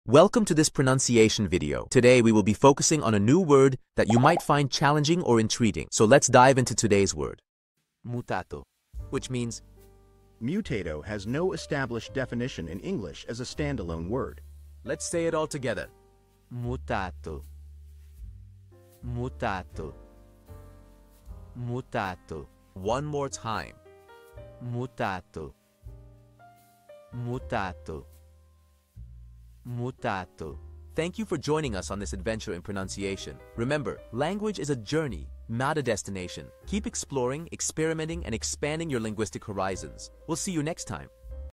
Welcome to this pronunciation video. Today we will be focusing on a new word that you might find challenging or intriguing. So let's dive into today's word. Mutato, which means Mutato has no established definition in English as a standalone word. let's say it all together. Mutato. Mutato. Mutato. One more time. Mutato. Mutato. Mutato. Thank you for joining us on this adventure in pronunciation. Remember, language is a journey, not a destination. Keep exploring, experimenting, and expanding your linguistic horizons. We'll see you next time.